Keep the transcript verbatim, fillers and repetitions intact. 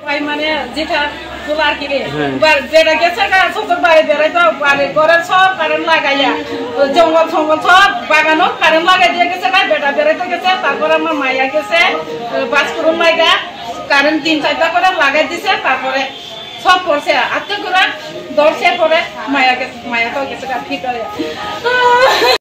ভাই মানে যেটা তোলার কি রে বেড়া গেছে শ্বশুর বাড়ি বেড়াইতো ঘরের সব কারেন্ট লাগাইয়া জঙ্গল জঙ্গল সব বাগানো কারেন্ট লাগাই দিয়ে গেছে না বেটা বেড়াইতে গেছে তারপরে আমার মাইয়া গেছে বাস করুন মাইগা কারেন্ট তিন চারটা করে লাগাই দিছে তারপরে সব করছে আত্মীয় করে দর্শে পরে মায়া গেছে মায়া তো গেছে ঠিক